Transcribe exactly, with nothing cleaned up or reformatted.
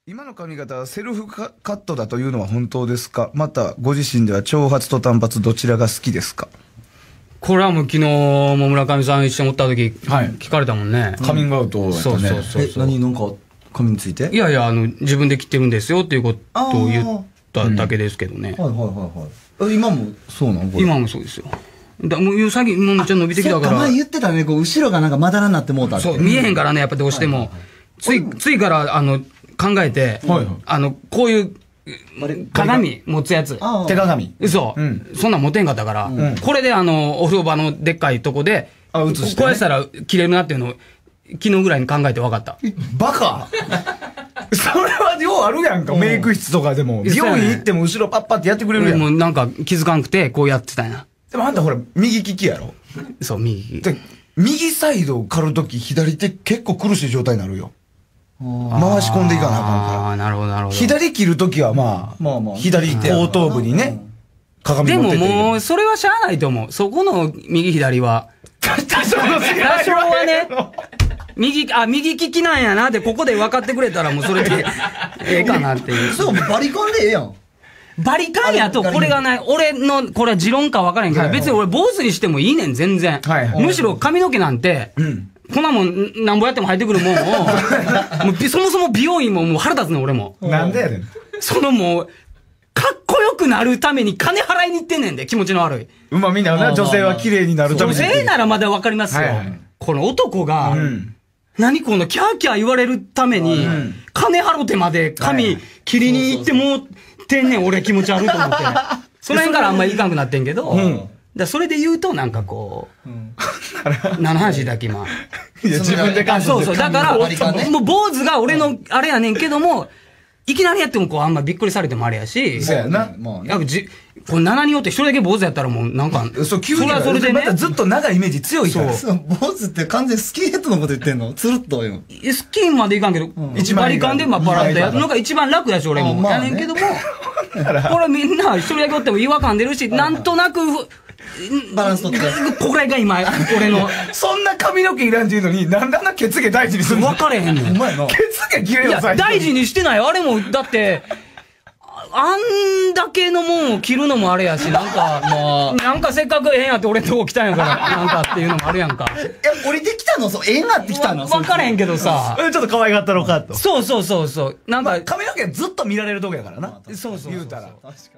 今の髪型はセルフカットだというのは本当ですか？またご自身では長髪と短髪どちらが好きですか？ これはもう昨日も村上さん一緒におった時、はい、聞かれたもんね。 カミングアウトやったね。そうそうそう。え、何なんか髪について？ いやいや、あの、自分で切ってるんですよっていうことを言っただけですけどね。 はいはいはいはい。今もそうなの？ 今もそうですよ。だもう、さっき、もうめっちゃ伸びてきたから。 前言ってたね、こう、後ろがなんかまだらになってもうたって。 そう、見えへんからね、やっぱどうしても。つい、ついから、あの、考えて、あの、こういう、鏡持つやつ。 手鏡。 そう。そんなん持てんかったから、これであの、お風呂場のでっかいとこで、こうやったら切れるなっていうのを、昨日ぐらいに考えて分かった。 バカそれはようあるやんか、メイク室とかでも。美容院行っても後ろパッパってやってくれるやん。 もうなんか気づかんくて、こうやってたんや。 でもあんたほら、右利きやろ？ そう、右利き。 で、右サイドを刈るとき、左手結構苦しい状態になるよ。回し込んでいかなあかんから。 ああ、なるほど、なるほど。 左切るときはまあ、まあまあ、左後頭部にね、鏡持ってて。 でももう、それはしゃあないと思う。そこの右左は。 多少の違い多少はね、右、あ、右利きなんやなってここで分かってくれたらもうそれでええかなっていう。 そう、バリカンでええやん。 バリカンやと、これがない、俺の、これは持論か分からへんけど、別に俺坊主にしてもいいねん、全然。むしろ髪の毛なんて、こんなもん、なんぼやっても生えてくるもんを、もうそもそも美容院ももう腹立つの、俺も。 なんでやねん。 そのもう、かっこよくなるために金払いに行ってんねんで、気持ちの悪い。 うまみんなな、女性は綺麗になるために。 女性ならまだ分かりますよ。この男が、何このキャーキャー言われるために、金払ってまで髪切りに行ってもってんねん、俺気持ち悪いと思って。その辺からあんまりいかんくなってんけど、だそれで言うとなんかこう、何の話だっけ今。 いや、自分で感じてそうそう。だから、もう坊主が俺のあれやねんけども、いきなりやってもこうあんまびっくりされてもあれやし。 そうやな。 なんかじ、これななにんおって一人だけ坊主やったらもうなんか、 そう、急に。それはそれでまたずっと長いイメージ強いから。 そう。坊主って完全にスキンヘッドのこと言ってんの？つるっとよ。 スキンまでいかんけど、バリカンでまあバラッとやるのが一番楽やし俺も。やねんけども、これみんな一人だけおっても違和感出るし、なんとなく、 バランス取って。 これが今、俺の。 そんな髪の毛いらんっていうのに、なんであんな血毛大事にするの？ 分かれへんねん。 血毛切れよ、 最初。いや、大事にしてない。あれも、だって、あんだけのもんを切るのもあれやし、なんか、まあ、なんかせっかくええんやって俺のとこ来たんやから、なんかっていうのもあるやんか。 え、降りてきたの？そう、ええんなってきたの？ 分からへんけどさ。 ちょっと可愛がったのかと。 そうそうそうそう。なんか、 髪の毛ずっと見られるとこやからな。 そうそう。 言うたら。